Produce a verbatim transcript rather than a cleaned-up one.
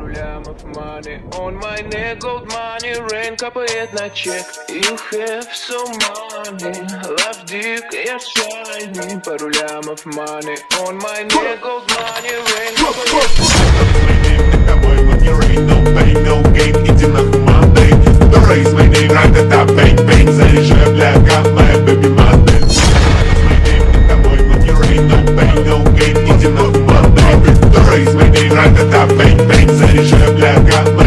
пару лямов money on my neck, gold money, rain капает на чек. You have so money, love dick, я shiny, пару лямов money on my neck, gold money, rain капает. Это мой money, rain, no pain, no gain, иди нахуй Monday. Don't raise my name, right это bang, bang, заряжай, бля, как моя baby Monday. Это мой money, rain, no pain, no gain, иди нахуй Monday. Don't raise my name, right это bang, bang, заряжай, бля, как моя